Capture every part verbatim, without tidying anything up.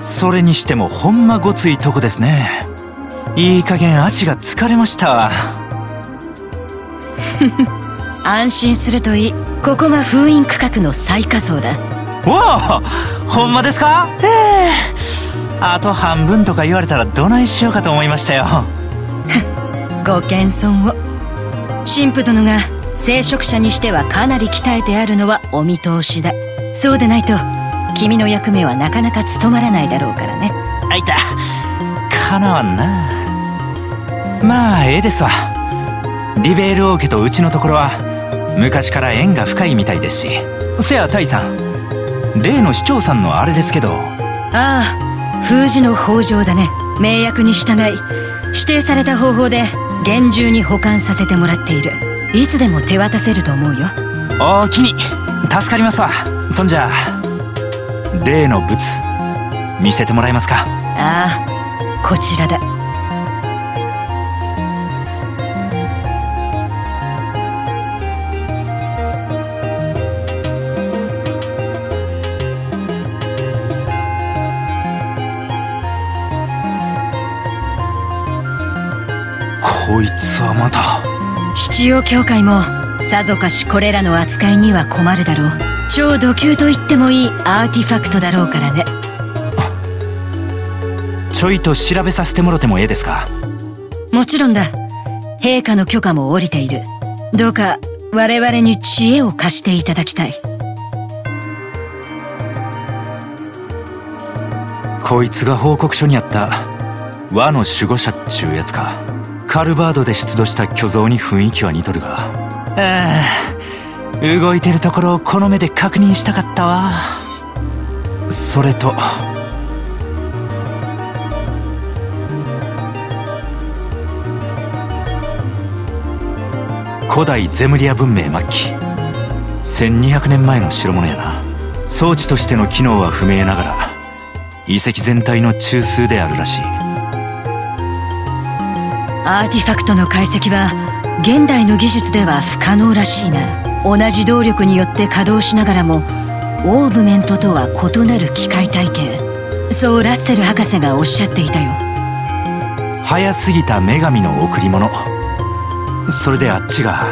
それにしてもほんまごついとこですね。いい加減足が疲れましたわ。 安心するといい。ここが封印区画の最下層だ。 おお、ほんまですか？ええ、あと半分とか言われたらどないしようかと思いましたよ。 ご謙遜を。神父殿が聖職者にしてはかなり鍛えてあるのはお見通しだ。そうでないと君の役目はなかなか務まらないだろうからね。 あいた、かなわんな。まあええですわ。リベール王家とうちのところは昔から縁が深いみたいですし。せやタイさん、例の市長さんのあれですけど。 ああ、封じの北条だね。命役に従い指定された方法で厳重に保管させてもらっている。いつでも手渡せると思うよ。 おおきに助かりますわ。そんじゃ例の物見せてもらえますか？ ああ、こちらだ。 こいつはまた。 七葉教会もさぞかしこれらの扱いには困るだろう。超ド級と言ってもいいアーティファクトだろうからね。 ちょいと調べさせてもろてもええですか？ もちろんだ。陛下の許可も下りている。どうか我々に知恵を貸していただきたい。 こいつが報告書にあった和の守護者っちゅうやつか。カルバードで出土した巨像に雰囲気は似とるが、ああ、動いてるところをこの目で確認したかったわ。それと古代ゼムリア文明末期、せんにひゃくねんまえの代物やな。装置としての機能は不明ながら遺跡全体の中枢であるらしい。 アーティファクトの解析は現代の技術では不可能らしいな。同じ動力によって稼働しながらもオーブメントとは異なる機械体系。そうラッセル博士がおっしゃっていたよ。 早すぎた女神の贈り物。それであっちが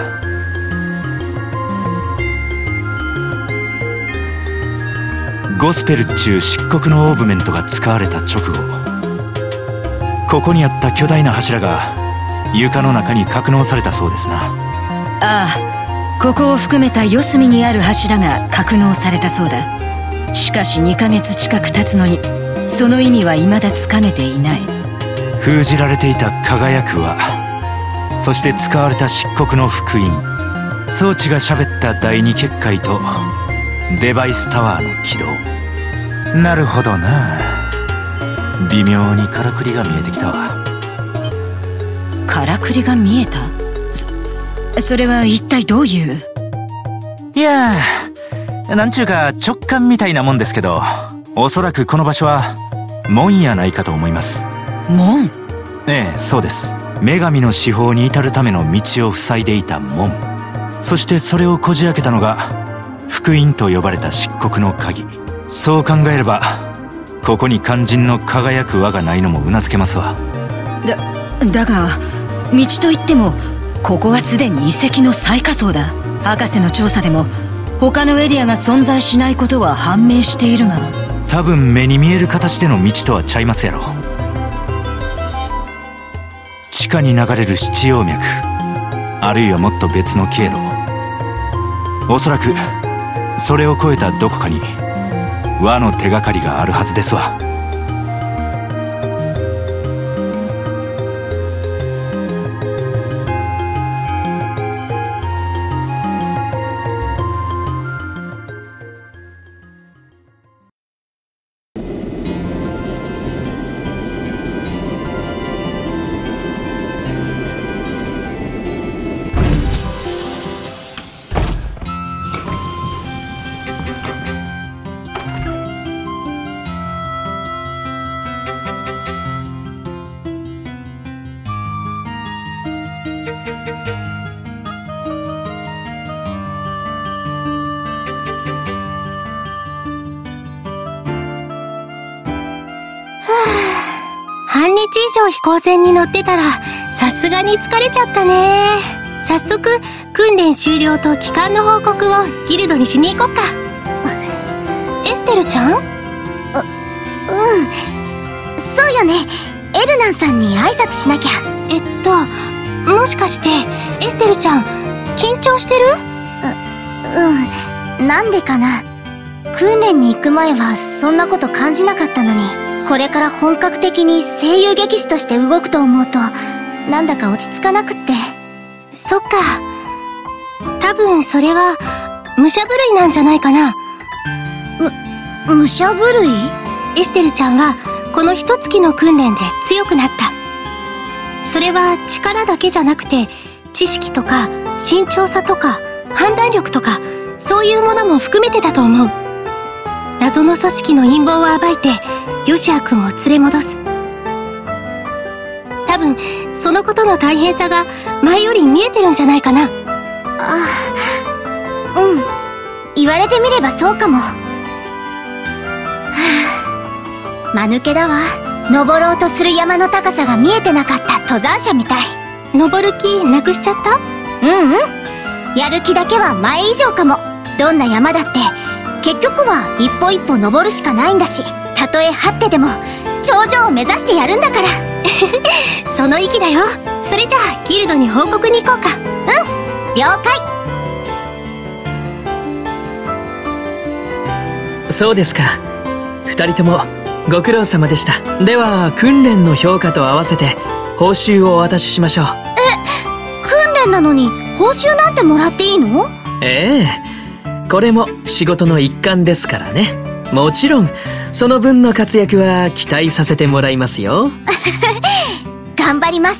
ゴスペルっちゅう漆黒のオーブメントが使われた直後、ここにあった巨大な柱が床の中に格納されたそうですな。 ああ、ここを含めた四隅にある柱が格納されたそうだ。しかしにかげつ近く経つのにその意味は未だつかめていない。 封じられていた輝く輪、そして使われた漆黒の福音、装置が喋った第二結界とデバイスタワーの起動。なるほどな。微妙にからくりが見えてきたわ。 からくりが見えた？そ、それは一体どういう？ いやー、なんちゅうか直感みたいなもんですけど、おそらくこの場所は門やないかと思います。 門？ ええ、そうです。女神の至宝に至るための道を塞いでいた門、そしてそれをこじ開けたのが福音と呼ばれた漆黒の鍵。そう考えればここに肝心の輝く輪がないのもうなずけますわ。 だ、だが道といってもここはすでに遺跡の最下層だ。博士の調査でも他のエリアが存在しないことは判明しているが。 多分目に見える形での道とはちゃいますやろ。地下に流れる七葉脈、あるいはもっと別の経路。おそらくそれを越えたどこかに輪の手がかりがあるはずですわ。 ち以上飛行船に乗ってたらさすがに疲れちゃったね。早速訓練終了と帰還の報告をギルドにしに行こっか。エステルちゃん？う、うん。 そうよね。エルナンさんに挨拶しなきゃ。 えっと、もしかしてエステルちゃん緊張してる？ う、うん。なんでかな。訓練に行く前はそんなこと感じなかったのに、これから本格的に声優劇士として動くと思うと、なんだか落ち着かなくって。 そっか。多分それは武者震いなんじゃないかな。 む、武者震い？ エステルちゃんはこの一月の訓練で強くなった。それは力だけじゃなくて、知識とか慎重さとか判断力とか、そういうものも含めてだと思う。謎の組織の陰謀を暴いてヨシア君を連れ戻す。多分そのことの大変さが前より見えてるんじゃないかな。 ああ、うん。言われてみればそうかも。はあ、間抜けだわ。登ろうとする山の高さが見えてなかった登山者みたい。 登る気なくしちゃった？ うんうん。やる気だけは前以上かも。どんな山だって結局は一歩一歩登るしかないんだし、たとえ張ってでも頂上を目指してやるんだから。 その意気だよ。それじゃあギルドに報告に行こうか。 うん、了解。 そうですか。二人ともご苦労様でした。では訓練の評価と合わせて報酬をお渡ししましょう。 え、訓練なのに報酬なんてもらっていいの？ ええ、これも仕事の一環ですからね。もちろんその分の活躍は期待させてもらいますよ。 頑張ります。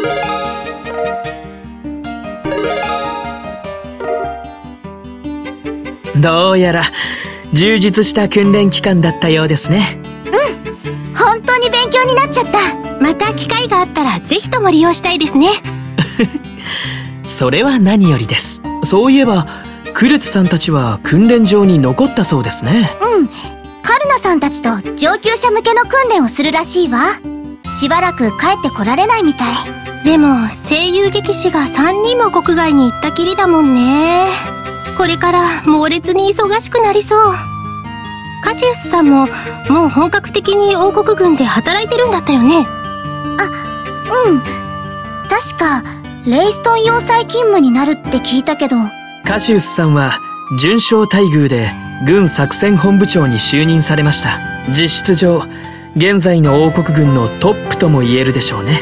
どうやら充実した訓練期間だったようですね。 うん、本当に勉強になっちゃった。 また機会があったらぜひとも利用したいですね。 それは何よりです。そういえばクルツさんたちは訓練場に残ったそうですね。 うん、カルナさんたちと上級者向けの訓練をするらしいわ。しばらく帰ってこられないみたい。 でも声優劇士がさんにんも国外に行ったきりだもんね。これから猛烈に忙しくなりそう。カシウスさんももう本格的に王国軍で働いてるんだったよね。 あ、うん。確かレイストン要塞勤務になるって聞いたけど。 カシウスさんは準将待遇で軍作戦本部長に就任されました。実質上現在の王国軍のトップとも言えるでしょうね。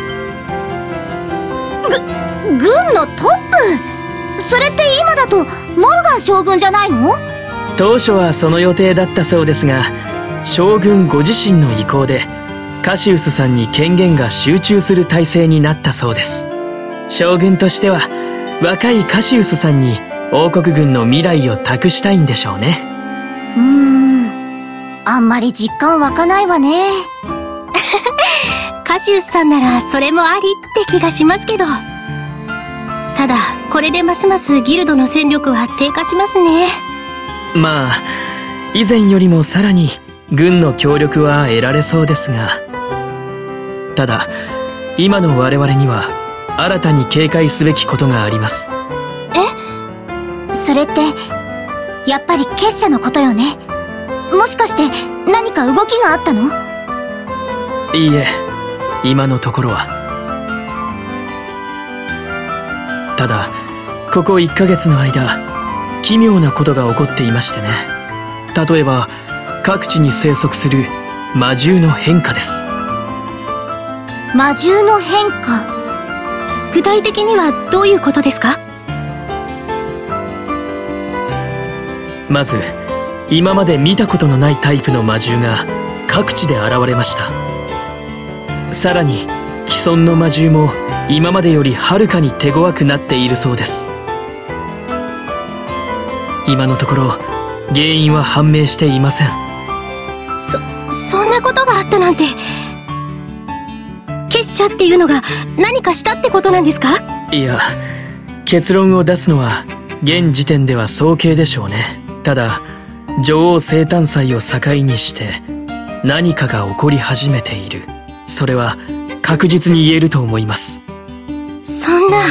ぐ、軍のトップ？それって今だとモルガン将軍じゃないの？ 当初はその予定だったそうですが、将軍ご自身の意向でカシウスさんに権限が集中する体制になったそうです。将軍としては若いカシウスさんに王国軍の未来を託したいんでしょうね。 うーん、あんまり実感湧かないわね。 カシウスさんならそれもありって気がしますけど。ただこれでますますギルドの戦力は低下しますね。 まあ以前よりもさらに軍の協力は得られそうですが、ただ今の我々には新たに警戒すべきことがあります。 え？それってやっぱり結社のことよね。もしかして何か動きがあったの？ いいえ、今のところは。ただここいっかげつの間奇妙なことが起こっていましてね。例えば各地に生息する魔獣の変化です。 魔獣の変化？ 具体的にはどういうことですか？ まず今まで見たことのないタイプの魔獣が各地で現れました。さらに既存の魔獣も今までよりはるかに手強くなっているそうです。今のところ原因は判明していません。 そ、そんなことがあったなんて。結社っていうのが何かしたってことなんですか？ いや、結論を出すのは現時点では早計でしょうね。ただ女王生誕祭を境にして何かが起こり始めているそれは確実に言えると思います。 そんな。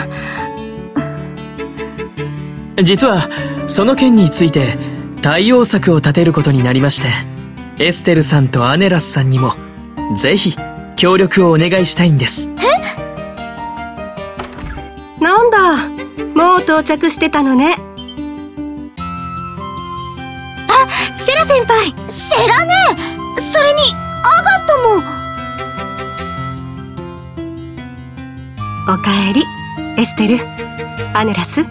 実はその件について対応策を立てることになりまして、エステルさんとアネラスさんにもぜひ協力をお願いしたいんです。 え？なんだ、もう到着してたのね。 あ、シェラ先輩。 シェラね。それにアガットも。おかえり、エステル、アネラス。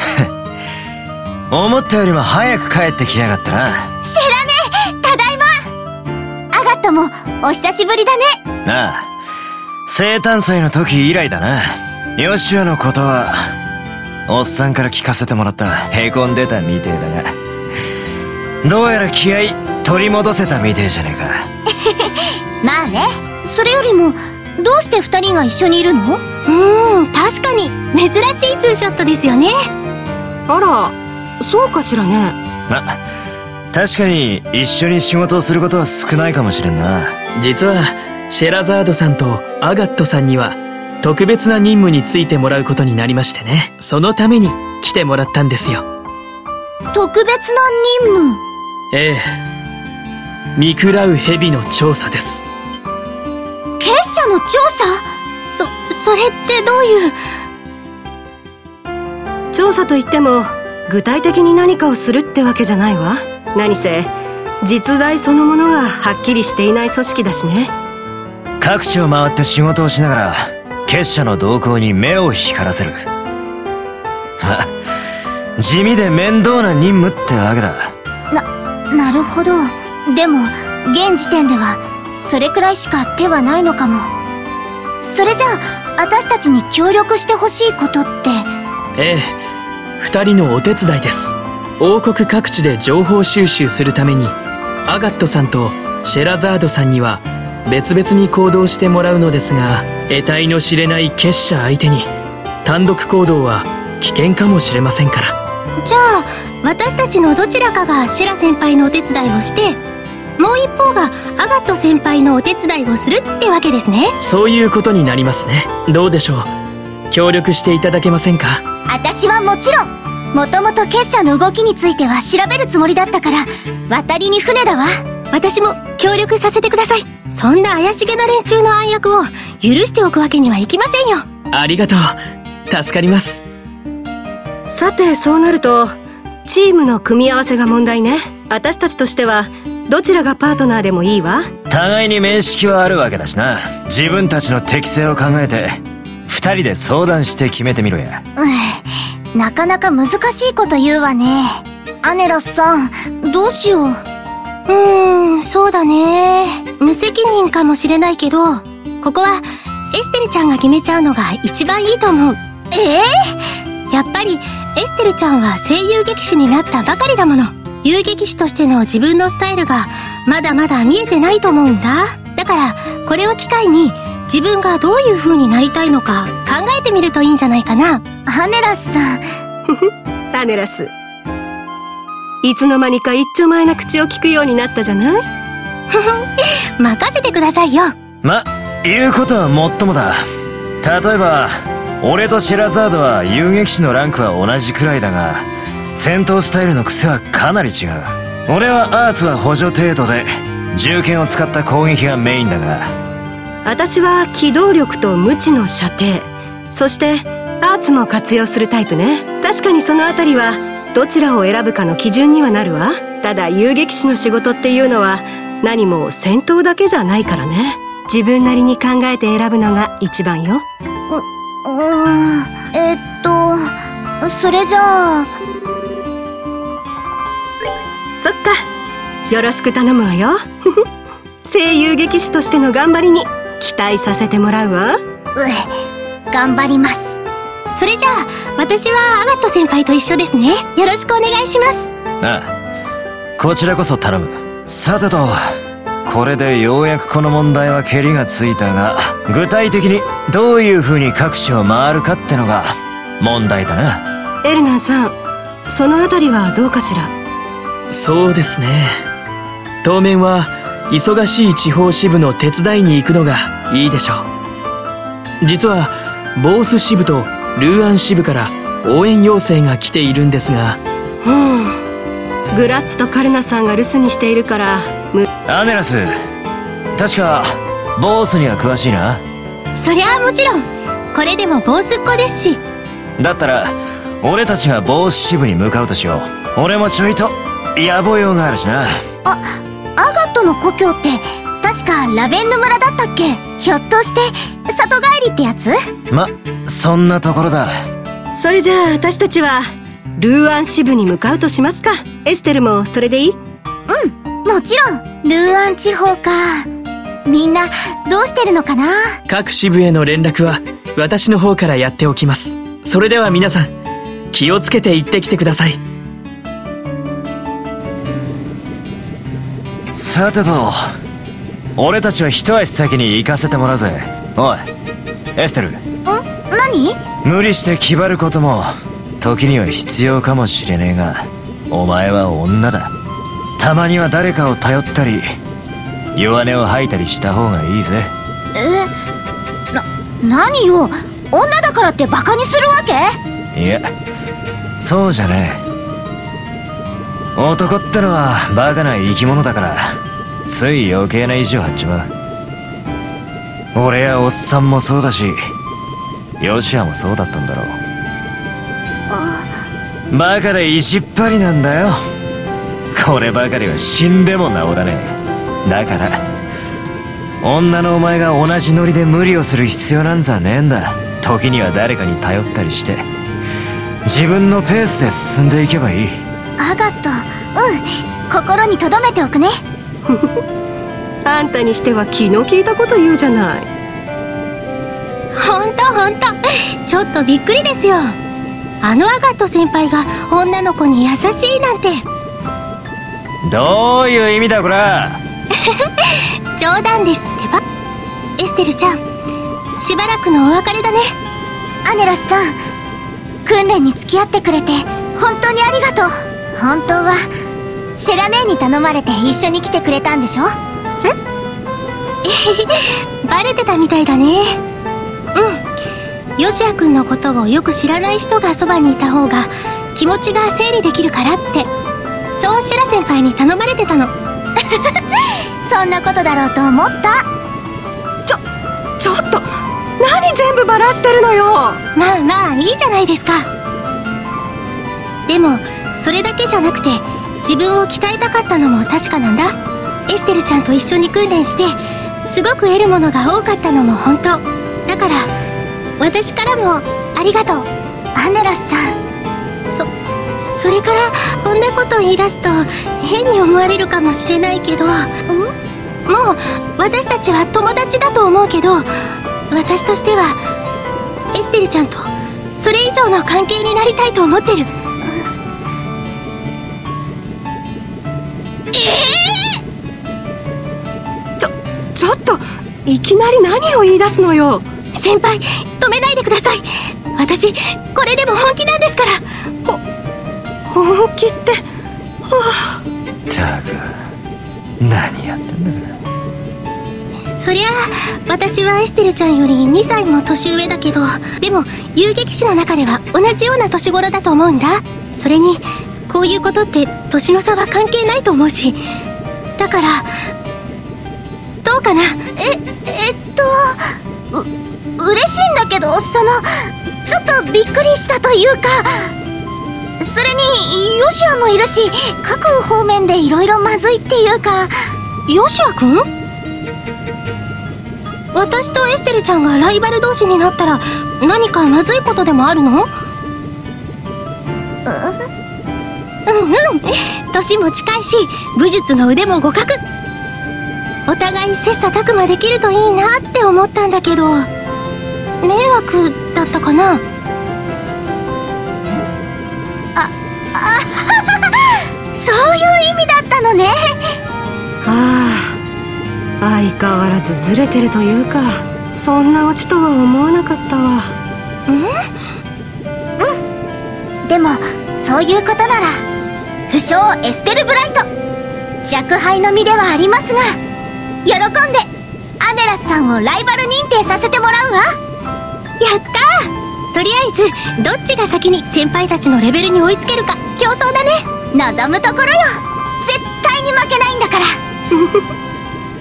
思ったよりも早く帰ってきやがったな。 シェラね、ただいま。アガットもお久しぶりだね。 なあ、生誕祭の時以来だな。ヨシュアのことはおっさんから聞かせてもらった。へこんでたみてえだが、どうやら気合取り戻せたみてえじゃねえか。 まあね。それよりもどうして二人が一緒にいるの？ うーん、確かに珍しいツーショットですよね。 あら、そうかしらね。 ま、確かに一緒に仕事をすることは少ないかもしれんな。 実はシェラザードさんとアガットさんには特別な任務についてもらうことになりましてね。そのために来てもらったんですよ。 特別な任務？ ええ、見喰らう蛇の調査です。 結社の調査？そ、それってどういう？ 調査といっても具体的に何かをするってわけじゃないわ。何せ実在そのものがはっきりしていない組織だしね。 各地を回って仕事をしながら結社の動向に目を光らせる。ま、地味で面倒な任務ってわけだ。 な、なるほど。でも現時点ではそれくらいしか手はないのかも。それじゃあ私たちに協力してほしいことって？ ええ、二人のお手伝いです。王国各地で情報収集するためにアガットさんとシェラザードさんには別々に行動してもらうのですが、得体の知れない結社相手に単独行動は危険かもしれませんから。 じゃあ私たちのどちらかがシェラ先輩のお手伝いをして、もう一方がアガット先輩のお手伝いをするってわけですね。 そういうことになりますね。どうでしょう、協力していただけませんか？ 私はもちろん。もともと結社の動きについては調べるつもりだったから渡りに船だわ。 私も協力させてください。そんな怪しげな連中の暗躍を許しておくわけにはいきませんよ。 ありがとう、助かります。 さて、そうなるとチームの組み合わせが問題ね。私たちとしてはどちらがパートナーでもいいわ。 互いに面識はあるわけだしな。自分たちの適性を考えて二人で相談して決めてみろや。 うん、なかなか難しいこと言うわね。アネラスさん、どうしよう。 うーん、そうだね。無責任かもしれないけど、ここはエステルちゃんが決めちゃうのが一番いいと思う。 えー、やっぱりエステルちゃんは声優劇士になったばかりだもの。遊撃士としての自分のスタイルがまだまだ見えてないと思うんだ。だからこれを機会に自分がどういう風になりたいのか考えてみるといいんじゃないかな。 アネラスさん。 アネラス、いつの間にか一丁前な口を聞くようになったじゃない。 任せてくださいよ。 ま、言うことはもっともだ。例えば俺とシェラザードは遊撃士のランクは同じくらいだが、戦闘スタイルの癖はかなり違う。俺はアーツは補助程度で銃剣を使った攻撃がメインだが、 私は機動力と無知の射程、そしてアーツも活用するタイプね。確かにそのあたりはどちらを選ぶかの基準にはなるわ。ただ遊撃士の仕事っていうのは何も戦闘だけじゃないからね。自分なりに考えて選ぶのが一番よ。 う、うーん、えっとそれじゃあ。 そっか、よろしく頼むわよ。声優劇士としての頑張りに期待させてもらうわ。 うえ、頑張ります。 それじゃあ私はアガット先輩と一緒ですね。よろしくお願いします。 ああ、こちらこそ頼む。さてと、これでようやくこの問題はケリがついたが、具体的にどういう風に各地を回るかってのが問題だな。 エルナンさん、そのあたりはどうかしら。 そうですね、当面は忙しい地方支部の手伝いに行くのがいいでしょう。実はボース支部とルーアン支部から応援要請が来ているんですが。 うんグラッツとカルナさんが留守にしているからむアネラス、確かボースには詳しいな。 そりゃあもちろん、これでもボースっ子ですし。 だったら俺たちがボース支部に向かうとしよう。俺もちょいと野暮用があるしな。 あ、アガットの故郷って確かラベンヌ村だったっけ？ひょっとして里帰りってやつ？ ま、そんなところだ。 それじゃあ私たちはルーアン支部に向かうとしますか。エステルもそれでいい？ うん、もちろん。ルーアン地方か。みんなどうしてるのかな？ 各支部への連絡は私の方からやっておきます。それでは皆さん、気をつけて行ってきてください。 さてと、俺たちは一足先に行かせてもらうぜ。おいエステル。 ん？何？ 無理して気張ることも時には必要かもしれねえが、お前は女だ。たまには誰かを頼ったり弱音を吐いたりした方がいいぜ。 え、な、何よ、女だからってバカにするわけ？ いや、そうじゃねえ。男ってのはバカな生き物だから、つい余計な意地を張っちまう。俺やおっさんもそうだし、ヨシアもそうだったんだろう。バカで意地っ張りなんだよ。こればかりは死んでも治らねえ。だから女のお前が同じノリで無理をする必要なんざねえんだ。時には誰かに頼ったりして自分のペースで進んでいけばいい。 アガット、うん、心に留めておくね。 あんたにしては気の利いたこと言うじゃない。 ほんとほんと、ちょっとびっくりですよ。あのアガット先輩が女の子に優しいなんて。 どういう意味だこら。 冗談ですってば。エステルちゃん、しばらくのお別れだね。 アネラスさん、訓練に付き合ってくれて本当にありがとう。本当はシェラ姉に頼まれて一緒に来てくれたんでしょ？ えバレてたみたいだね。うん、ヨシア君のことをよく知らない人がそばにいた方が気持ちが整理できるからって、そうシェラ先輩に頼まれてたの。 そんなことだろうと思った。 ちょ、ちょっと何全部バラしてるのよ。 まあまあいいじゃないですか。でもそれだけじゃなくて、自分を鍛えたかったのも確かなんだ。エステルちゃんと一緒に訓練してすごく得るものが多かったのも本当だから、私からもありがとう。 アネラスさん、 そそれからこんなこと言い出すと変に思われるかもしれないけど、んもう私たちは友達だと思うけど、私としてはエステルちゃんとそれ以上の関係になりたいと思ってる。ええー、ちょちょっといきなり何を言い出すのよ。 先輩、止めないでください。私これでも本気なんですから。 ほ本気って、はあ。 ったく何やってんだか。 そりゃあ私はエステルちゃんよりにさいも年上だけど、でも遊撃士の中では同じような年頃だと思うんだ。それにこういうことって年の差は関係ないと思うし、だからどうかな。 ええっとう嬉しいんだけど、そのちょっとびっくりしたというか、それにヨシアもいるし、各方面でいろいろまずいっていうか。 ヨシアくん？私とエステルちゃんがライバル同士になったら何かまずいことでもあるの？うんうん、年も近いし武術の腕も互角。お互い切磋琢磨できるといいなって思ったんだけど、迷惑だったかな？ あ、あそういう意味だったのね。 はあ、相変わらずずれてるというか、そんなオチとは思わなかったわ。 うんうん、でもそういうことなら不肖エステルブライト、若輩の身ではありますが喜んでアネラスさんをライバル認定させてもらうわ。 やったー。とりあえずどっちが先に先輩たちのレベルに追いつけるか競争だね。 望むところよ。絶対に負けないんだから。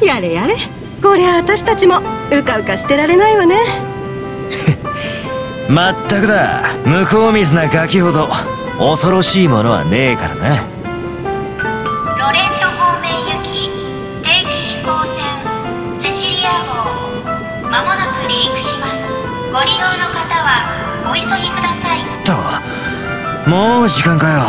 やれやれ。こりゃ私たちもうかうかしてられないわね。 まったくだ、向こう水なガキほど恐ろしいものはねえからな。 ロレント方面行き定期飛行船セシリア号、まもなく離陸します。ご利用の方はお急ぎください。 と、もう時間かよ。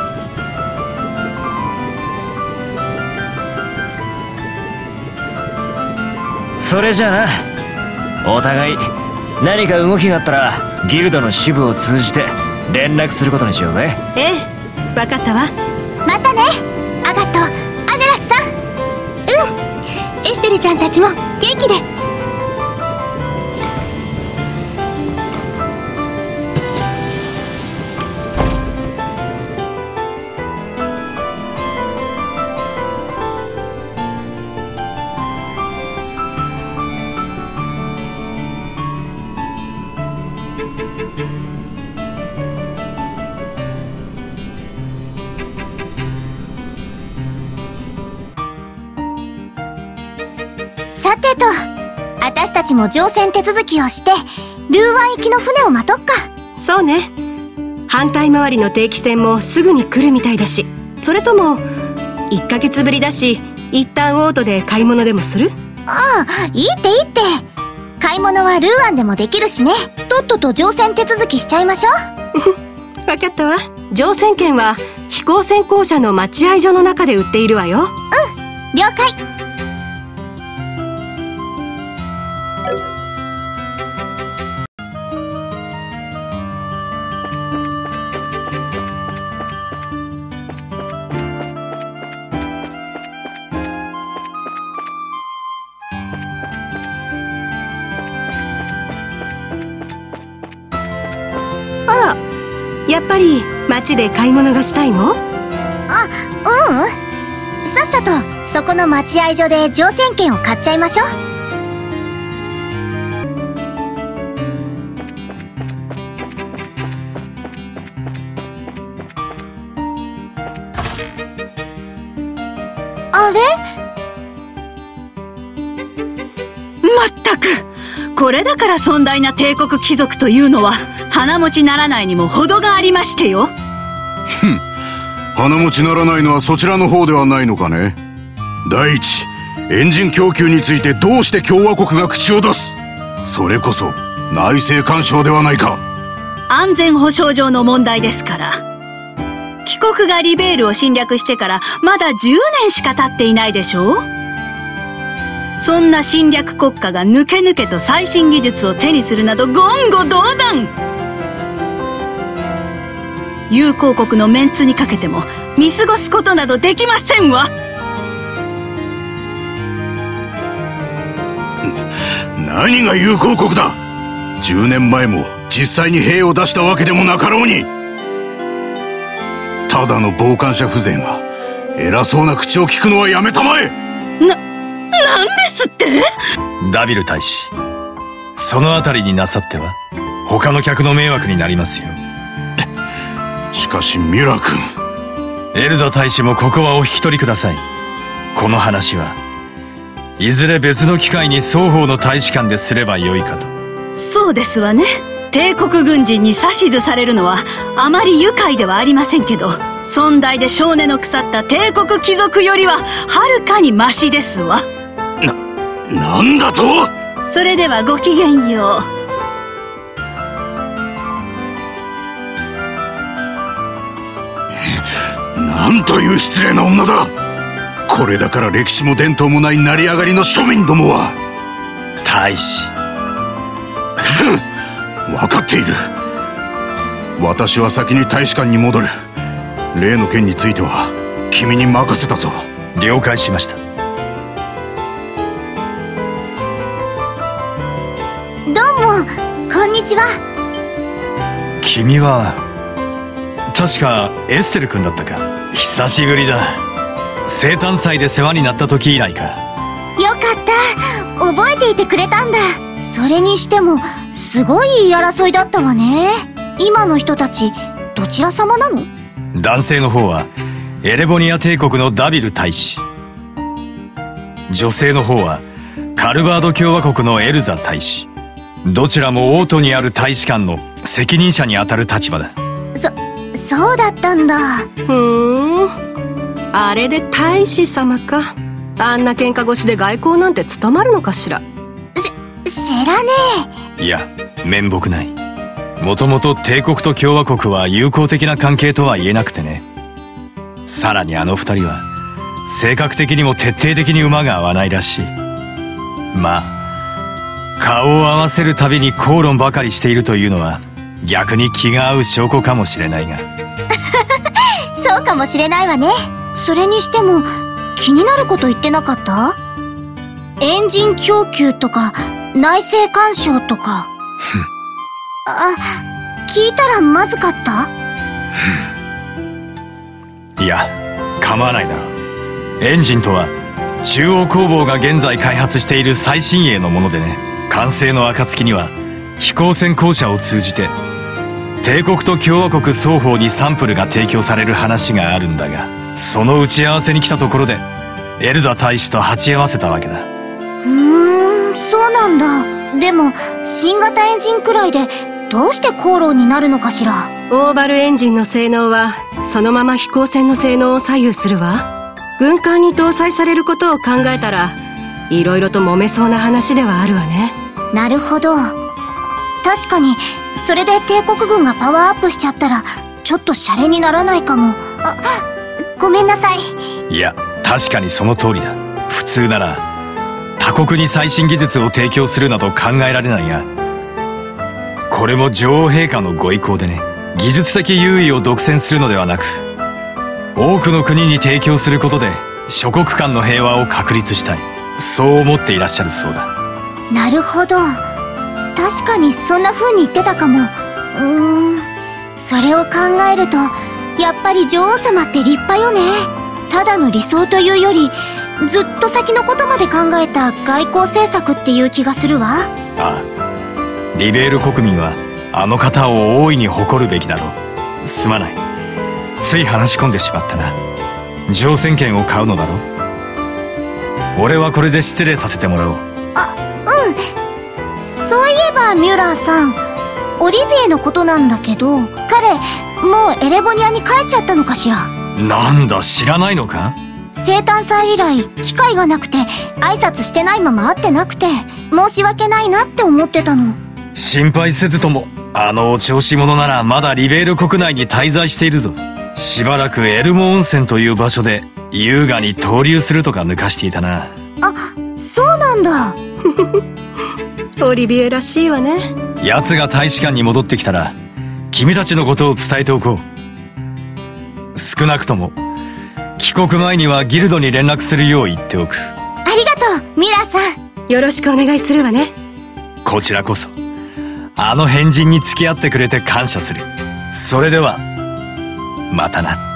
それじゃあな、お互い何か動きがあったらギルドの支部を通じて連絡することにしようぜ。 ええ、分かったわ。 またね、アガト、アネラスさん。 うん、エステルちゃんたちも元気で。 さてと、私たちも乗船手続きをしてルーワン行きの船を待とっか。 そうね。反対回りの定期船もすぐに来るみたいだし、それともいっかげつぶりだし一旦オートで買い物でもする？ ああ、いいっていいって。買い物はルーワンでもできるしね。とっとと乗船手続きしちゃいましょう。 分かったわ。乗船券は飛行船公社の待合所の中で売っているわよ。 うん、了解。 あら、やっぱり街で買い物がしたいの？ あ、ううん。さっさとそこの待合所で乗船券を買っちゃいましょう。あれ？ まったく、これだから尊大な帝国貴族というのは鼻持ちならないにも程がありましてよ。 ふん、鼻持ちならないのはそちらの方ではないのかね。第一、エンジン供給についてどうして共和国が口を出す？それこそ内政干渉ではないか。 安全保障上の問題ですから。帰国がリベールを侵略してからまだじゅうねんしか経っていないでしょう。そんな侵略国家が抜け抜けと最新技術を手にするなど言語道断。友好国のメンツにかけても見過ごすことなどできませんわ。 何が友好国だ。じゅうねんまえも実際に兵を出したわけでもなかろうに。ただの傍観者風情が偉そうな口を聞くのはやめたまえ。 な、なんですって？ ダビル大使、そのあたりになさっては他の客の迷惑になりますよ。 しかしミュラ君、 エルザ大使もここはお引き取りください。この話はいずれ別の機会に双方の大使館ですればよいかと。そうですわね。帝国軍人に指図されるのはあまり愉快ではありませんけど、尊大で性根の腐った帝国貴族よりははるかにマシですわ。 な、なんだと？ それではごきげんよう。なんという失礼な女だ。これだから歴史も伝統もない成り上がりの庶民どもは。 大使、 分かっている。私は先に大使館に戻る。例の件については君に任せたぞ。 了解しました。 どうも、こんにちは。 君は確かエステル君だったか。久しぶりだ。生誕祭で世話になった時以来か。 よかった。覚えていてくれたんだ。それにしてもすごい言い争いだったわね。今の人たちどちら様なの？ 男性の方はエレボニア帝国のダビル大使、女性の方はカルバード共和国のエルザ大使。どちらも王都にある大使館の責任者にあたる立場だ。 そ、そうだったんだ。 ふーん、あれで大使様か。あんな喧嘩越しで外交なんて務まるのかしら。 し、知らねえ。いや、面目ない。もともと帝国と共和国は友好的な関係とは言えなくてね。さらにあの二人は性格的にも徹底的に馬が合わないらしい。まあ顔を合わせるたびに口論ばかりしているというのは逆に気が合う証拠かもしれないがそうかもしれないわね。それにしても気になること言ってなかった？エンジン供給とか内政干渉とかあ、聞いたらまずかった？ いや、構わないだろう。エンジンとは中央工房が現在開発している最新鋭のものでね。完成の暁には飛行船公社を通じて帝国と共和国双方にサンプルが提供される話があるんだが、その打ち合わせに来たところでエルザ大使と鉢合わせたわけだ。 うーん、そうなんだ。でも新型エンジンくらいでどうして口論になるのかしら。 オーバルエンジンの性能はそのまま飛行船の性能を左右するわ。軍艦に搭載されることを考えたらいろいろと揉めそうな話ではあるわね。 なるほど。確かにそれで帝国軍がパワーアップしちゃったらちょっとシャレにならないかも。あ、ごめんなさい。 いや、確かにその通りだ。普通なら他国に最新技術を提供するなど考えられないが、これも女王陛下のご意向でね。技術的優位を独占するのではなく、多くの国に提供することで諸国間の平和を確立したい、そう思っていらっしゃるそうだ。 なるほど。確かにそんな風に言ってたかも。うーん、それを考えるとやっぱり女王様って立派よね。ただの理想というよりずっと先のことまで考えた外交政策っていう気がするわ。 ああ、リベール国民はあの方を大いに誇るべきだろう。すまない、つい話し込んでしまったな。乗船券を買うのだろう。俺はこれで失礼させてもらおう。 あ、うん。そういえばミュラーさん、オリビエのことなんだけど、彼もうエレボニアに帰っちゃったのかしら。 なんだ、知らないのか？ 生誕祭以来機会がなくて挨拶してないまま会ってなくて申し訳ないなって思ってたの。 心配せずとも、あのお調子者ならまだリベール国内に滞在しているぞ。しばらくエルモ温泉という場所で優雅に逗留するとか抜かしていたな。 あ、そうなんだ。 オリビエらしいわね。 奴が大使館に戻ってきたら君たちのことを伝えておこう。少なくとも帰国前にはギルドに連絡するよう言っておく。 ありがとうミラーさん。 よろしくお願いするわね。 こちらこそあの変人に付き合ってくれて感謝する。それではまたな。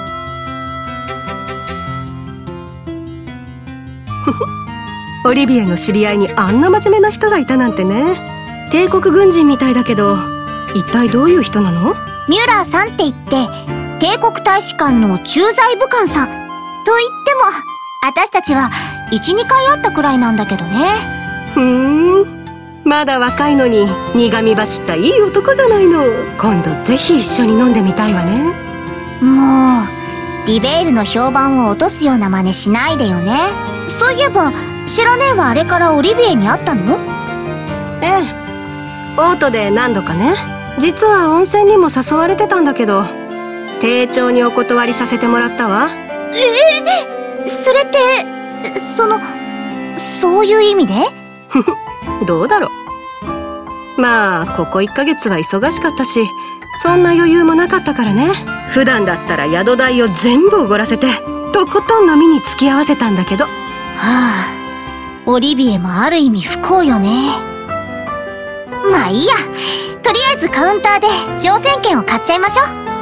オリビエの知り合いにあんな真面目な人がいたなんてね。帝国軍人みたいだけど、一体どういう人なの？ ミュラーさんって言って帝国大使館の駐在武官さんと言っても、私たちは いち、にかい会ったくらいなんだけどね。 ふーん、まだ若いのに苦み走ったいい男じゃないの。今度ぜひ一緒に飲んでみたいわね。 もうリベールの評判を落とすような真似しないでよね。そういえば白姉はあれからオリビエに会ったの？ ええ、オートで何度かね。実は温泉にも誘われてたんだけど丁重にお断りさせてもらったわ。 ええ、それってそのそういう意味で？ どうだろう。まあここいっかげつは忙しかったしそんな余裕もなかったからね。普段だったら宿代を全部おごらせてとことん飲みに付き合わせたんだけど。はあ、オリビエもある意味不幸よね。まあいいや、とりあえずカウンターで乗船券を買っちゃいましょう。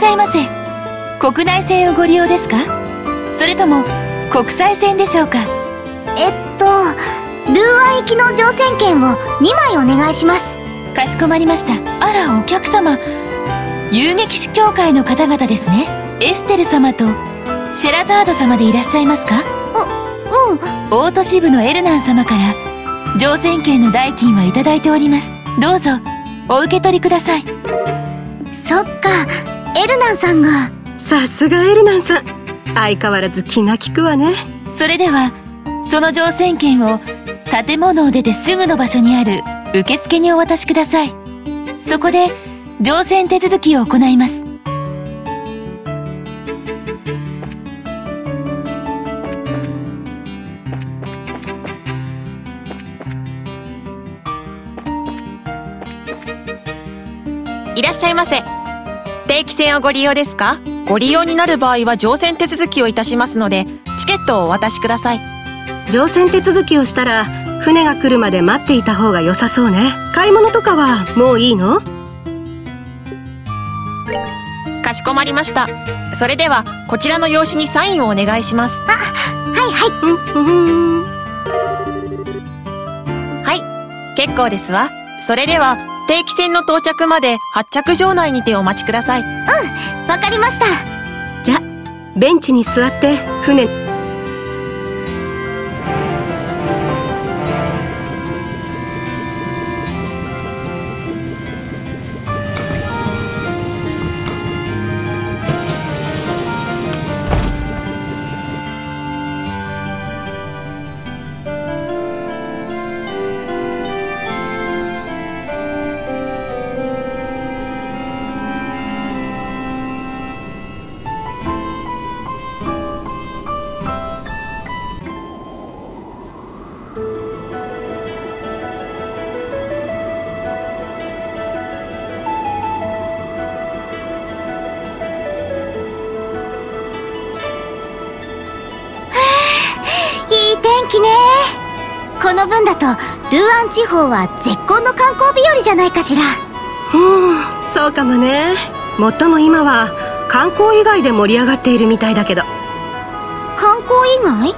しゃいませ。国内線をご利用ですか？それとも国際線でしょうか？ えっとルーアン行きの乗船券をにまいお願いします。 かしこまりました。あら、お客様、遊撃士協会の方々ですね。エステル様とシェラザード様でいらっしゃいますか？ う、うん。 大都市部のエルナン様から乗船券の代金はいただいております。どうぞお受け取りください。 そっか、エルナンさんが。 さすがエルナンさん、相変わらず気が利くわね。 それではその乗船券を建物を出てすぐの場所にある受付にお渡しください。そこで乗船手続きを行います。 いらっしゃいませ。定期船をご利用ですか？ご利用になる場合は乗船手続きをいたしますので、チケットをお渡しください。 乗船手続きをしたら船が来るまで待っていた方が良さそうね。買い物とかはもういいの？ かしこまりました。それではこちらの用紙にサインをお願いします。 あ、はいはいはい、結構ですわ。それでは定期船の到着まで発着場内にてお待ちください。うん、 わかりました。 じゃ、ベンチに座って船。 この分だとルーアン地方は絶好の観光日和じゃないかしら。 うん、そうかもね。もっとも今は観光以外で盛り上がっているみたいだけど。 観光以外？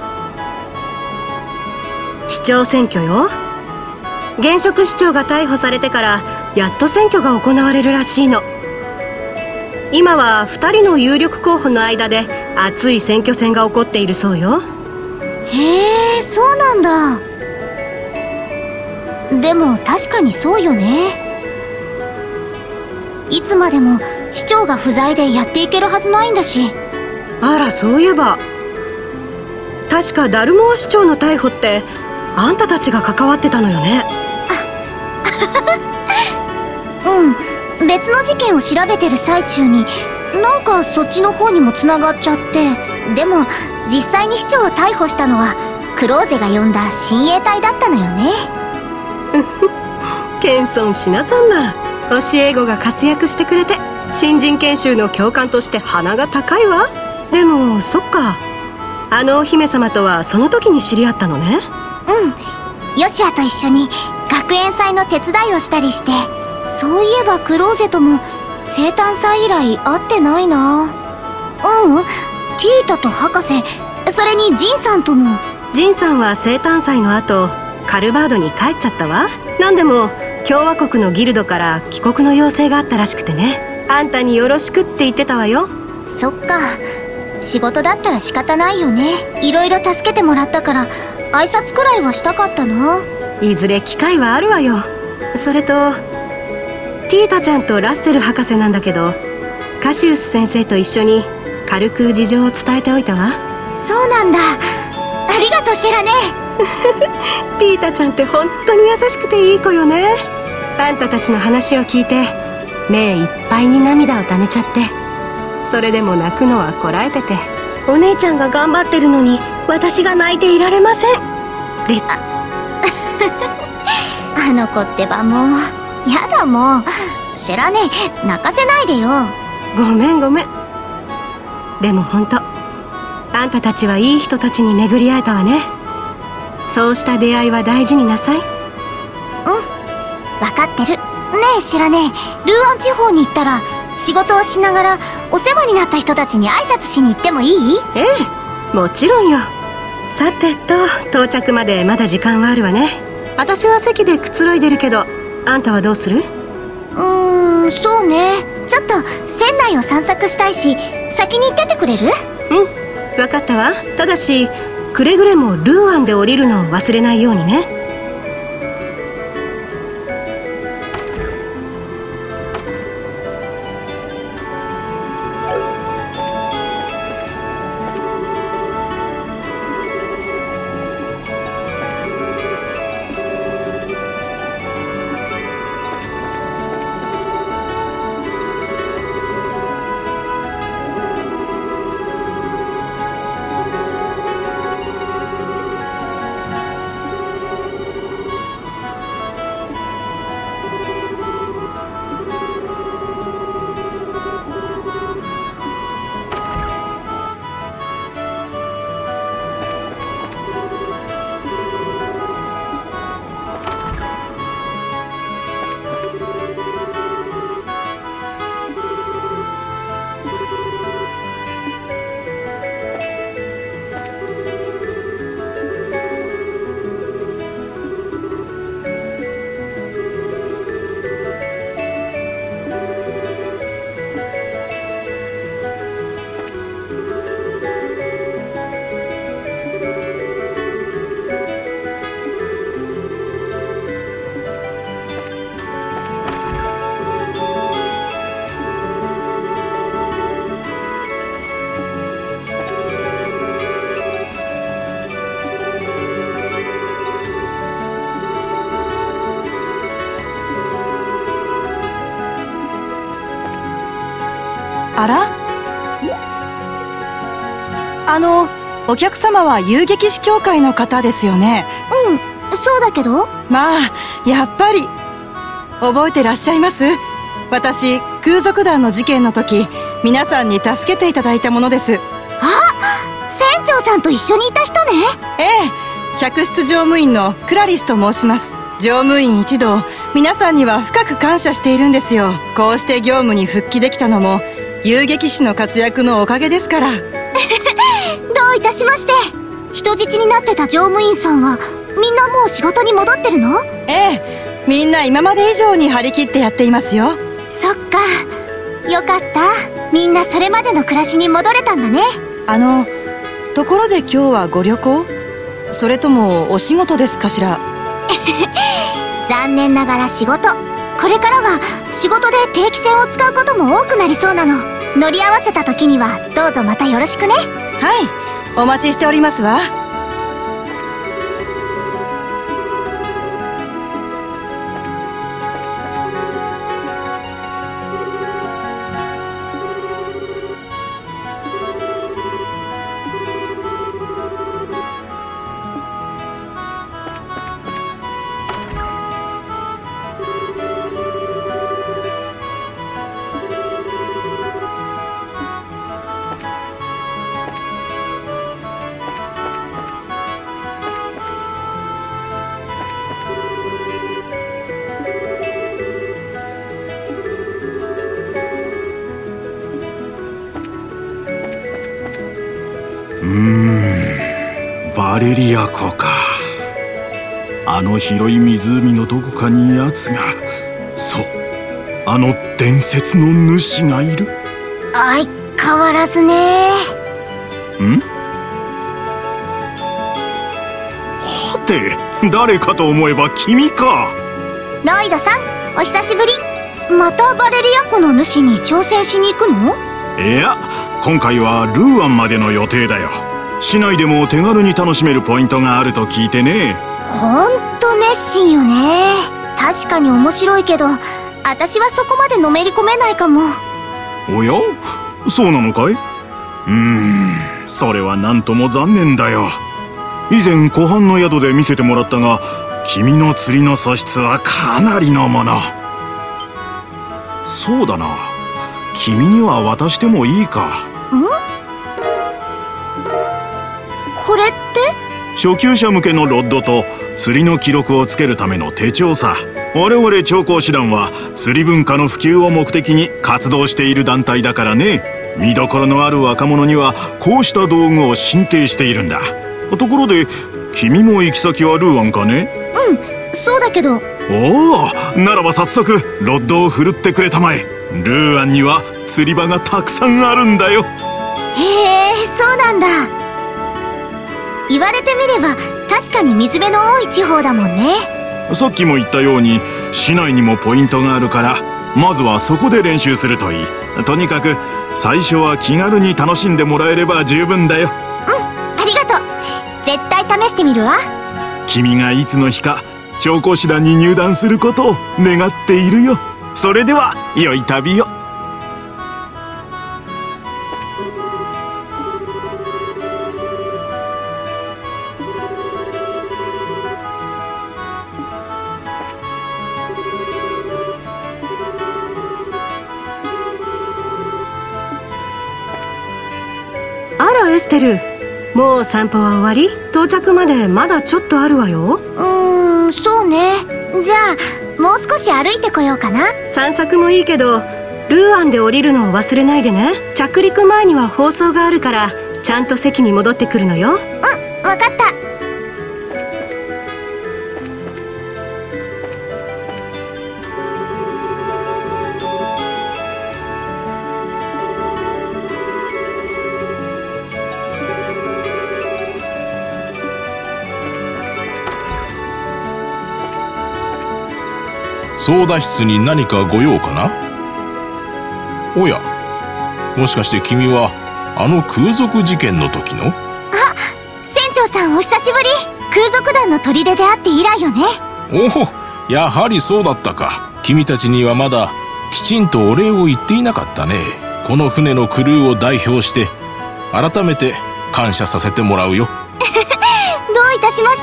市長選挙よ。現職市長が逮捕されてからやっと選挙が行われるらしいの。今はふたりの有力候補の間で熱い選挙戦が起こっているそうよ。 へえ、そうなんだ。でも確かにそうよね。いつまでも市長が不在でやっていけるはずないんだし。 あら、そういえば確かダルモア市長の逮捕ってあんたたちが関わってたのよね。 うん、別の事件を調べてる最中になんかそっちの方にもつながっちゃって。でも実際に市長を逮捕したのはクローゼが呼んだ親衛隊だったのよね。 謙遜しなさんな。教え子が活躍してくれて新人研修の教官として鼻が高いわ。でもそっか、あのお姫様とはその時に知り合ったのね。 うん、ヨシアと一緒に学園祭の手伝いをしたりして。そういえばクローゼとも生誕祭以来会ってないな。うん、ティータと博士、それにジンさんとも。 ジンさんは生誕祭の後カルバードに帰っちゃったわ。なんでも共和国のギルドから帰国の要請があったらしくてね。あんたによろしくって言ってたわよ。 そっか、仕事だったら仕方ないよね。いろいろ助けてもらったから挨拶くらいはしたかったな。 いずれ機会はあるわよ。それとティータちゃんとラッセル博士なんだけど、カシウス先生と一緒に軽く事情を伝えておいたわ。 そうなんだ、ありがとうシェラね。 ティータちゃんって本当に優しくていい子よね。あんたたちの話を聞いて目いっぱいに涙をためちゃって、それでも泣くのはこらえてて、お姉ちゃんが頑張ってるのに私が泣いていられません。でああの子ってばもうやだ。もうシェラね、泣かせないでよ。 ごめんごめん。でも本当あんたたちはいい人たちに巡り会えたわね。そうした出会いは大事になさい。うん、 分かってる。ねえシェラね、ルーアン地方に行ったら仕事をしながらお世話になった人たちに挨拶しに行ってもいい？ ええ、もちろんよ。さてと、到着までまだ時間はあるわね。私は席でくつろいでるけど、あんたはどうする？ うーん、そうね。ちょっと船内を散策したいし、先に行っててくれる？ うん、分かったわ。ただしくれぐれもルーアンで降りるのを忘れないようにね。 あら？あの、お客様は遊撃士協会の方ですよね。 うん、そうだけど。 まあ、やっぱり。覚えてらっしゃいます？私、空賊団の事件の時、皆さんに助けていただいたものです。 あ、船長さんと一緒にいた人ね。 ええ、客室乗務員のクラリスと申します。乗務員一同、皆さんには深く感謝しているんですよ。こうして業務に復帰できたのも、遊撃士の活躍のおかげですから。どういたしまして。人質になってた乗務員さんはみんなもう仕事に戻ってるの？ ええ、みんな今まで以上に張り切ってやっていますよ。 そっか、よかった。みんなそれまでの暮らしに戻れたんだね。 あの、ところで今日はご旅行？それともお仕事ですかしら？ 残念ながら仕事。これからは仕事で定期船を使うことも多くなりそうなの。乗り合わせた時にはどうぞまたよろしくね。 はい、お待ちしておりますわ。 うーん、バレリア湖か。あの広い湖のどこかに奴が、そう、あの伝説の主がいる。 相変わらずね。 ん？はて、誰かと思えば君か。 ロイドさん、お久しぶり。またバレリア湖の主に挑戦しに行くの？ いや、今回はルーアンまでの予定だよ。市内でも手軽に楽しめるポイントがあると聞いてね。 ほんと熱心よね。確かに面白いけど、私はそこまでのめり込めないかも。 おや、そうなのかい？うーん、それはなんとも残念だよ。以前湖畔の宿で見せてもらったが、君の釣りの素質はかなりのもの。そうだな、君には渡してもいいか。 ん？これって？ 初級者向けのロッドと釣りの記録をつけるための手帳さ。 我々調香師団は釣り文化の普及を目的に活動している団体だからね。見どころのある若者にはこうした道具を進呈しているんだ。ところで君も行き先はルーアンかね？ うん、そうだけど。 おお、ならば早速ロッドを振るってくれたまえ。ルーアンには釣り場がたくさんあるんだよ。 へえ、そうなんだ。言われてみれば確かに水辺の多い地方だもんね。 さっきも言ったように市内にもポイントがあるから、まずはそこで練習するといい。とにかく最初は気軽に楽しんでもらえれば十分だよ。 うん、ありがとう。絶対試してみるわ。 君がいつの日か調香師団に入団することを願っているよ。それでは良い旅を。 あらエステル、もう散歩は終わり？到着までまだちょっとあるわよ。 うーん、そうね。じゃあもう少し歩いてこようかな。 散策もいいけどルーアンで降りるのを忘れないでね。着陸前には放送があるからちゃんと席に戻ってくるのよ。うん、 わかった。 操舵室に何かご用かな？おや、もしかして君はあの空賊事件の時の？ あ、船長さんお久しぶり。空賊団の砦で会って以来よね。 おお、やはりそうだったか。君たちにはまだきちんとお礼を言っていなかったね。この船のクルーを代表して改めて感謝させてもらうよ。 どういたしまして。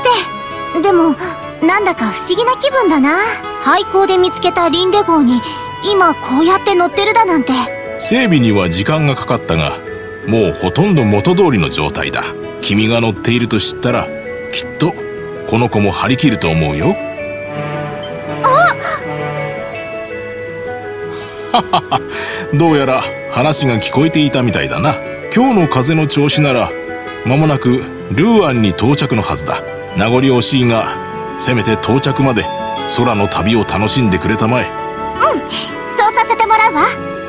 でもなんだか不思議な気分だな。廃港で見つけたリンデ号に今こうやって乗ってるだなんて。 整備には時間がかかったが、もうほとんど元通りの状態だ。君が乗っていると知ったらきっとこの子も張り切ると思うよ。あどうやら話が聞こえていたみたいだな。今日の風の調子なら間もなくルーアンに到着のはずだ。名残惜しいがせめて到着まで空の旅を楽しんでくれたまえ。 うん、そうさせてもらうわ。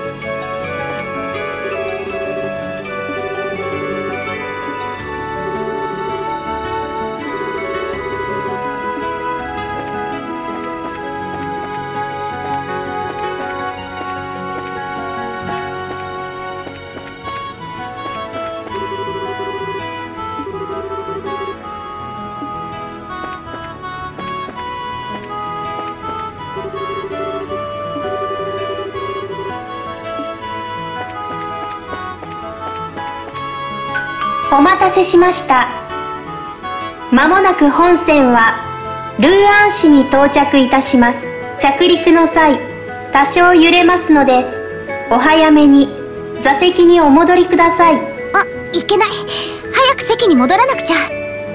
お待たせしました。まもなく本船はルーアン市に到着いたします。着陸の際多少揺れますのでお早めに座席にお戻りください。 あ、いけない。早く席に戻らなくちゃ。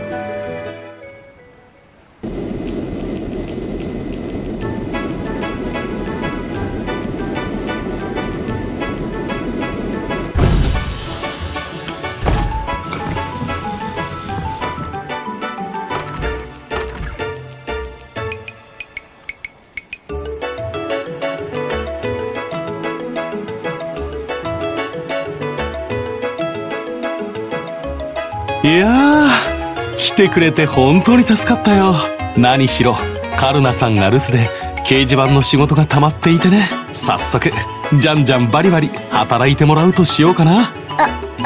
いやー、来てくれて本当に助かったよ。何しろカルナさんが留守で掲示板の仕事が溜まっていてね。早速じゃんじゃんバリバリ働いてもらうとしようかな。 あ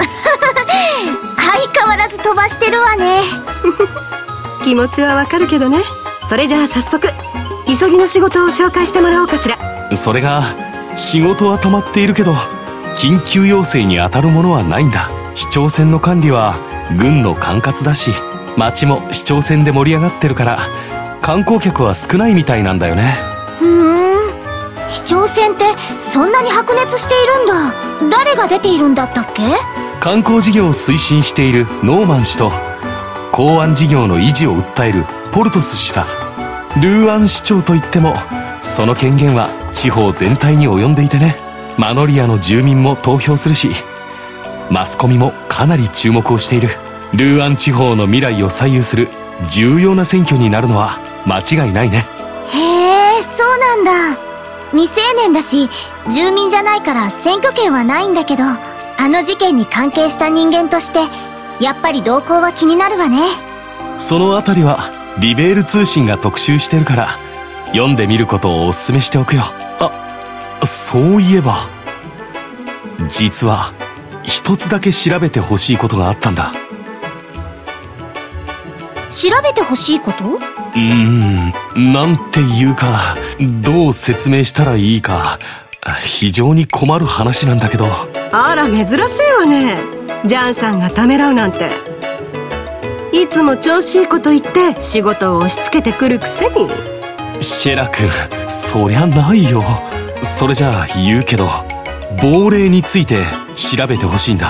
相変わらず飛ばしてるわね。 気持ちはわかるけどね。それじゃあ早速急ぎの仕事を紹介してもらおうかしら。 それが仕事は溜まっているけど緊急要請に当たるものはないんだ。市長選の管理は軍の管轄だし、町も市長選で盛り上がってるから観光客は少ないみたいなんだよね。 ふーん、市長選ってそんなに白熱しているんだ。誰が出ているんだったっけ？ 観光事業を推進しているノーマン氏と港湾事業の維持を訴えるポルトス氏さ。 ルーアン市長といってもその権限は地方全体に及んでいてね。マノリアの住民も投票するし、マスコミもかなり注目をしている。ルーアン地方の未来を左右する重要な選挙になるのは間違いないね。 へえ、そうなんだ。未成年だし住民じゃないから選挙権はないんだけど、あの事件に関係した人間としてやっぱり動向は気になるわね。 そのあたりはリベール通信が特集してるから読んでみることをおすすめしておくよ。あ、そういえば実は一つだけ調べてほしいことがあったんだ。 調べてほしいこと？ うーん、なんていうかどう説明したらいいか非常に困る話なんだけど。 あら、珍しいわね。ジャンさんがためらうなんて。いつも調子いいこと言って仕事を押し付けてくるくせに。 シェラ君、そりゃないよ。それじゃあ言うけど、亡霊について調べてほしいんだ。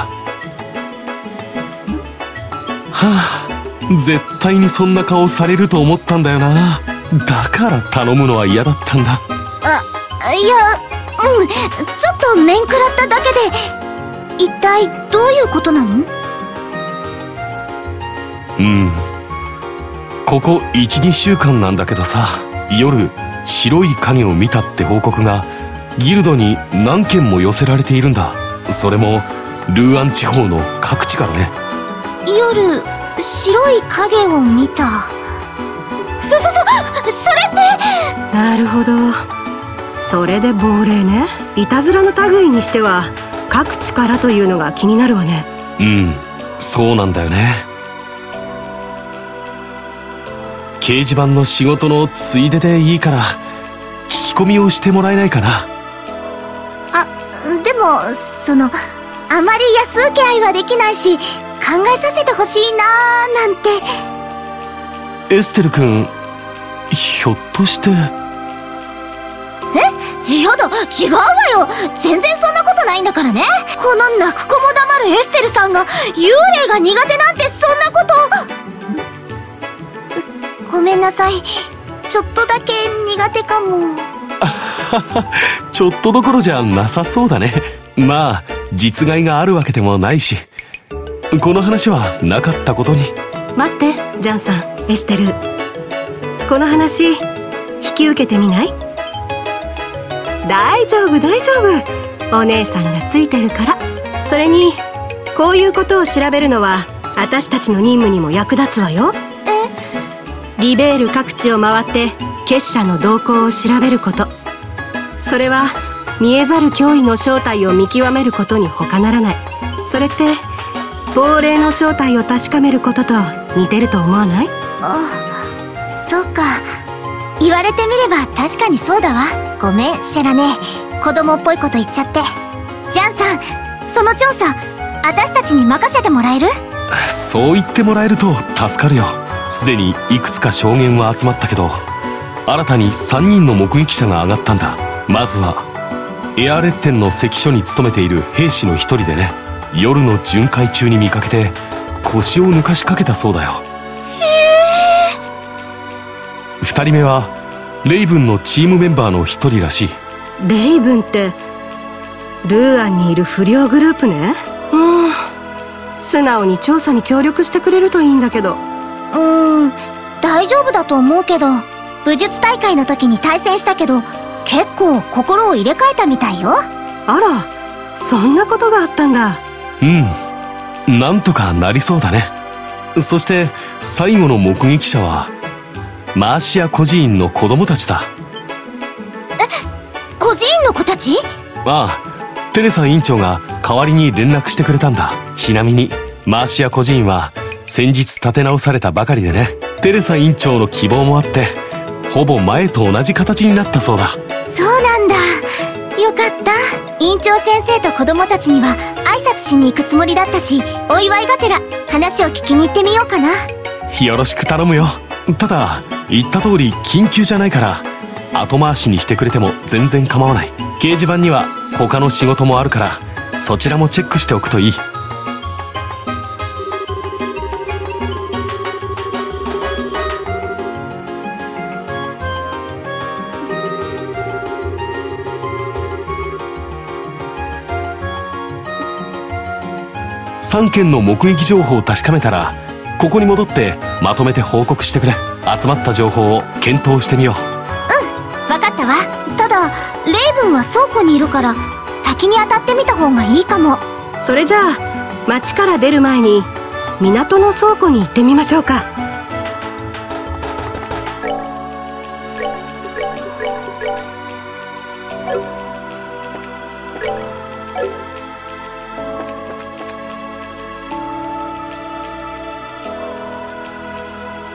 はあ、絶対にそんな顔されると思ったんだよな。だから頼むのは嫌だったんだ。 あ、いや、うん、ちょっと面食らっただけで。一体どういうことなの？ うん、ここ いちにしゅうかんなんだけどさ、夜白い影を見たって報告がギルドに何件も寄せられているんだ。それもルーアン地方の各地からね。 夜白い影を見た。そそそそれって。 なるほど、それで亡霊ね。いたずらの類にしては各地からというのが気になるわね。 うん、そうなんだよね。掲示板の仕事のついででいいから聞き込みをしてもらえないかな。 あ、でもそのあまり安請け合いはできないし考えさせてほしいなーなんて。 エステル君、ひょっとして。 え？やだ、違うわよ。全然そんなことないんだからね。この泣く子も黙るエステルさんが幽霊が苦手なんてそんなこと。ごめんなさい、ちょっとだけ苦手かも。 ちょっとどころじゃなさそうだね。まあ実害があるわけでもないし、この話はなかったことに。 待って、ジャンさん、エステル、この話引き受けてみない？大丈夫大丈夫、お姉さんがついてるから。それにこういうことを調べるのは私たちの任務にも役立つわよ。 え？ リベール各地を回って結社の動向を調べること、それは見えざる脅威の正体を見極めることに他ならない。それって亡霊の正体を確かめることと似てると思わない？ あ、そうか。言われてみれば確かにそうだわ。ごめんシェラ姉、子供っぽいこと言っちゃって。ジャンさん、その調査私たちに任せてもらえる？ そう言ってもらえると助かるよ。すでにいくつか証言は集まったけど、新たにさんにんの目撃者が挙がったんだ。まずはエアレッテンの関所に勤めている兵士の一人でね、夜の巡回中に見かけて腰を抜かしかけたそうだよ。 へえ。二人目はレイブンのチームメンバーの一人らしい。 レイブンってルーアンにいる不良グループね。うん、素直に調査に協力してくれるといいんだけど。 うーん、大丈夫だと思うけど、武術大会の時に対戦したけど結構心を入れ替えたみたいよ。 あら、そんなことがあったんだ。 うん、なんとかなりそうだね。そして最後の目撃者はマーシア孤児院の子供たちだ。 え、孤児院の子たち？ ああ、テレサ院長が代わりに連絡してくれたんだ。ちなみにマーシア孤児院は先日立て直されたばかりでね、テレサ院長の希望もあってほぼ前と同じ形になったそうだ。 そうなんだ、よかった。院長先生と子供たちには挨拶しに行くつもりだったし、お祝いがてら話を聞きに行ってみようかな。 よろしく頼むよ。ただ言った通り緊急じゃないから後回しにしてくれても全然構わない。掲示板には他の仕事もあるからそちらもチェックしておくといい。 さんけんの目撃情報を確かめたらここに戻ってまとめて報告してくれ。集まった情報を検討してみよう。 うん、分かったわ。ただレイブンは倉庫にいるから先に当たってみた方がいいかも。 それじゃあ町から出る前に港の倉庫に行ってみましょうか。